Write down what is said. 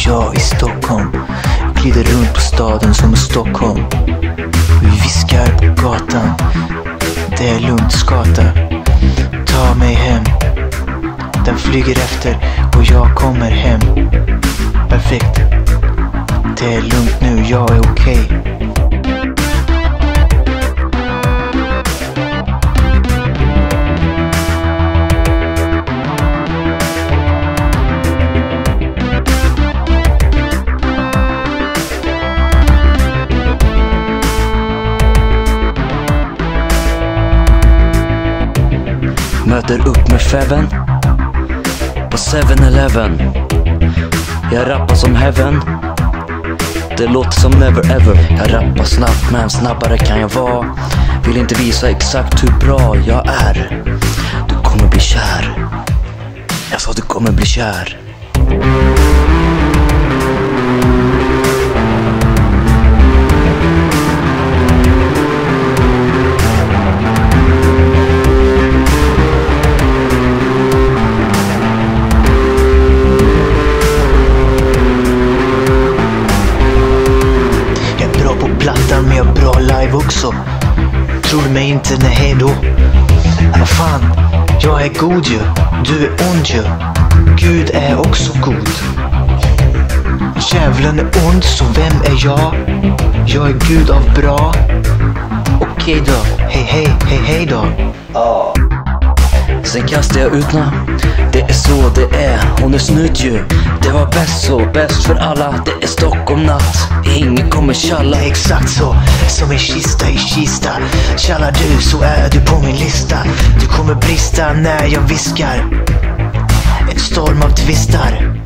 jag i Stockholm. Glider runt på staden som i Stockholm. Vi viskar på gatan. Det är lugnt, skata. Ta mig hem. Den flyger efter och jag kommer hem. Perfekt. Det är lugnt nu, jag är okej. Möter upp med Feven på 7-Eleven. Jag rappar som Heaven. Det låter som never ever. Jag rappar snabbt men snabbare kan jag vara. Vill inte visa exakt hur bra jag är. Du kommer bli kär. Jag sa du kommer bli kär. Men jag är bra live också. Tror du mig inte? Nej då. Vad fan, jag är god ju. Du är ond ju. Gud är också god. Djävulen är ond, så vem är jag? Jag är Gud av bra. Okej då, hej då. Sen kastar jag ut na. Det är så det är, hon är snudd ju. Det var bäst så, bäst för alla. Det är Stockholm natt, ingen kommer tjalla. Exakt så, som en kista i kista. Tjallar du så är du på min lista. Du kommer brista när jag viskar. En storm av tvistar.